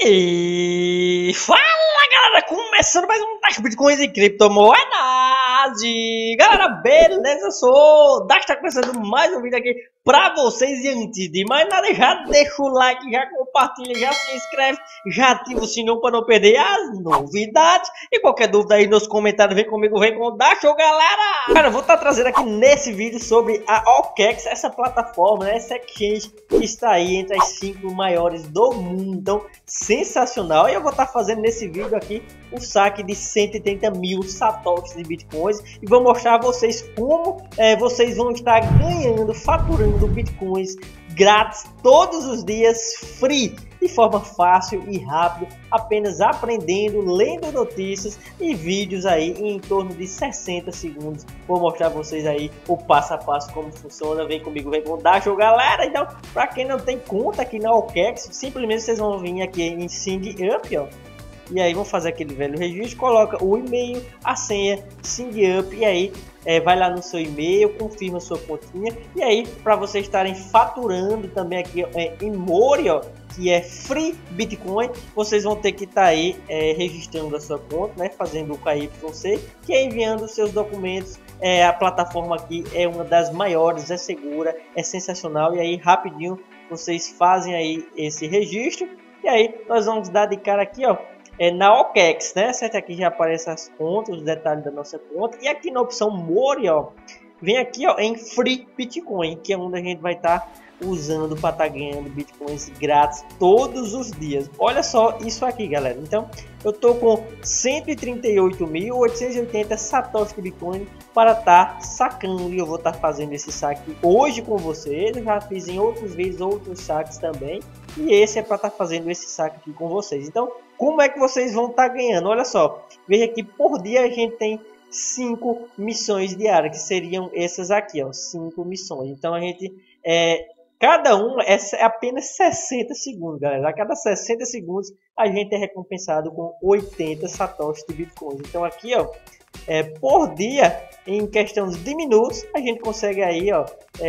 E fala galera, começando mais um Dash Bitcoins e criptomoedas. E galera, beleza? Eu sou o Dash, tá começando mais um vídeo aqui pra vocês. E antes de mais nada, já deixa o like, já compartilha, já se inscreve, já ativa o sininho para não perder as novidades. E qualquer dúvida aí nos comentários, vem comigo, vem com o Dash, galera. Cara, eu vou estar trazendo aqui nesse vídeo sobre a OKEx, essa plataforma, né, essa exchange que está aí entre as 5 maiores do mundo. Então, sensacional. E eu vou estar fazendo nesse vídeo aqui o saque de 130 mil satoshis de bitcoins e vou mostrar a vocês como vocês vão estar ganhando, faturando bitcoins grátis todos os dias, free, de forma fácil e rápida, apenas aprendendo, lendo notícias e vídeos aí em torno de 60 segundos. Vou mostrar a vocês aí o passo a passo como funciona. Vem comigo, vem com o Dash, galera. Então, para quem não tem conta aqui na OKEx, simplesmente vocês vão vir aqui em Sign Up, ó. E aí vão fazer aquele velho registro, coloca o e-mail, a senha, Sign Up, e aí vai lá no seu e-mail, confirma sua continha. E aí, para vocês estarem faturando também aqui em Mori, ó, que é free Bitcoin, vocês vão ter que estar aí registrando a sua conta, né, fazendo o KYC, que é enviando os seus documentos. A plataforma aqui é uma das maiores, é segura, é sensacional. E aí rapidinho vocês fazem aí esse registro. E aí nós vamos dar de cara aqui, ó, na OKEx, né? Certo? Aqui já aparecem as contas, os detalhes da nossa conta. E aqui na opção Mori, ó, vem aqui, ó, em Free Bitcoin, que é onde a gente vai estar usando para estar ganhando bitcoins grátis todos os dias. Olha só isso aqui, galera. Então, eu tô com 138.880 satoshis de bitcoin para estar sacando, e eu vou estar fazendo esse saque hoje com vocês. Eu já fiz em outros vídeos outros saques também, e esse é para estar fazendo esse saque aqui com vocês. Então, como é que vocês vão estar ganhando? Olha só, veja que por dia a gente tem 5 missões diárias, que seriam essas aqui, ó, 5 missões. Então a gente cada um é apenas 60 segundos, galera. A cada 60 segundos a gente é recompensado com 80 satoshis de bitcoins. Então aqui, ó, por dia, em questão de minutos, a gente consegue aí, ó,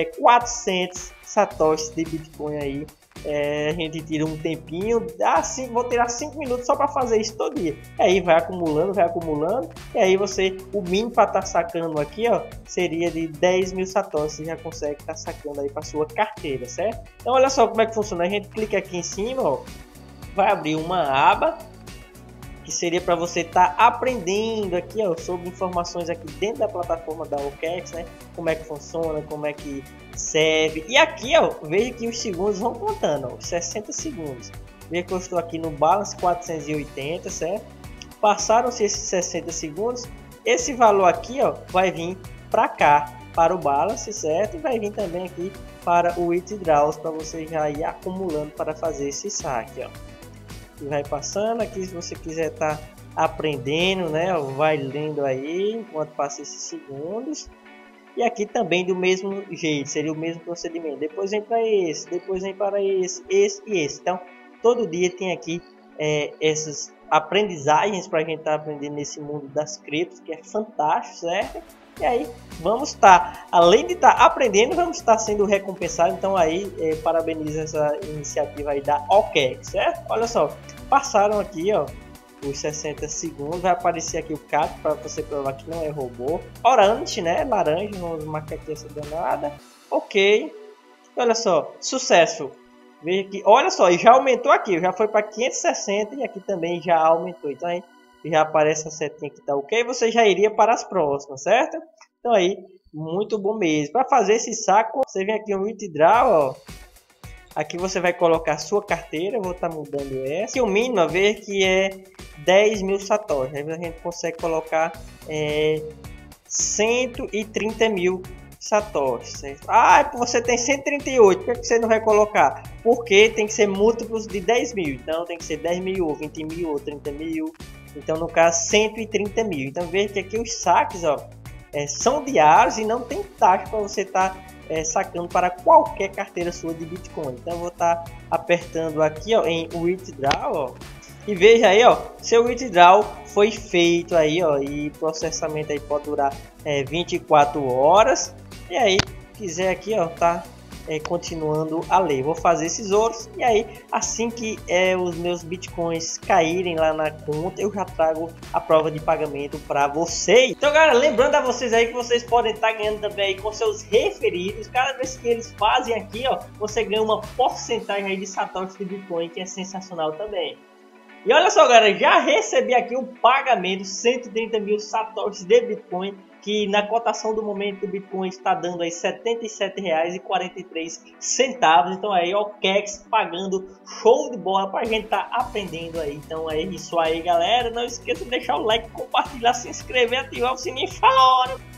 400 satoshis de bitcoin aí. A gente tira um tempinho, assim, vou tirar 5 minutos só para fazer isso todo dia. E aí vai acumulando, e aí o mínimo para estar sacando aqui, ó, seria de 10 mil satoshis. Você já consegue estar sacando aí para sua carteira, certo? Então olha só como é que funciona. A gente clica aqui em cima, ó, vai abrir uma aba que seria para você estar aprendendo aqui, ó, sobre informações aqui dentro da plataforma da OKEx, né? Como é que funciona, como é que serve. E aqui, ó, veja que os segundos vão contando, ó, 60 segundos. Veja que eu estou aqui no balance 480, certo? Passaram-se esses 60 segundos, esse valor aqui, ó, vai vir para cá, para o balance, certo? E vai vir também aqui para o withdrawals, para você já ir acumulando para fazer esse saque, ó. E vai passando aqui, se você quiser estar aprendendo, né, vai lendo aí enquanto passa esses segundos. E aqui também do mesmo jeito, seria o mesmo procedimento. Depois vem para esse, depois vem para esse e esse. Então todo dia tem aqui essas aprendizagens para a gente estar aprendendo nesse mundo das criptos, que é fantástico, certo? E aí vamos estar, além de estar aprendendo, vamos estar sendo recompensados. Então aí parabenizo essa iniciativa aí da OKEx, certo? Olha só, passaram aqui, ó, os 60 segundos, vai aparecer aqui o cap para você provar que não é robô. Orange, né, laranja, vamos marcar aqui essa danada. Ok, olha só, sucesso. Veja que, olha só, já aumentou aqui, já foi para 560 e aqui também já aumentou. Então aí já aparece a setinha que tá ok, você já iria para as próximas, certo? Então aí, muito bom mesmo. Para fazer esse saco, você vem aqui no withdraw, ó. Aqui você vai colocar a sua carteira, eu vou estar mudando essa. Aqui o mínimo, a ver que é 10 mil satoshis. Aí a gente consegue colocar 130 mil satoshis, certo? Ah, você tem 138, por que você não vai colocar? Porque tem que ser múltiplos de 10 mil. Então tem que ser 10 mil, ou 20 mil, ou 30 mil. Então no caso 130 mil. Então veja que aqui os saques, ó, são diários e não tem taxa para você estar sacando para qualquer carteira sua de Bitcoin. Então eu vou estar apertando aqui, ó, em withdraw, ó, e veja aí, ó, seu withdraw foi feito aí, ó, e processamento aí pode durar 24 horas. E aí quiser aqui, ó, tá continuando a ler. Vou fazer esses ouros e aí assim que os meus bitcoins caírem lá na conta, eu já trago a prova de pagamento para vocês. Então, galera, lembrando a vocês aí que vocês podem estar ganhando também aí com seus referidos. Cada vez que eles fazem aqui, ó, você ganha uma porcentagem aí de satoshi de bitcoin, que é sensacional também. E olha só, galera, já recebi aqui o pagamento, 130 mil satoshis de Bitcoin, que na cotação do momento o Bitcoin está dando aí R$ 77,43. Então aí, o Kex pagando, show de bola pra gente tá aprendendo aí. Então é isso aí, galera. Não esqueça de deixar o like, compartilhar, se inscrever, ativar o sininho. Falou!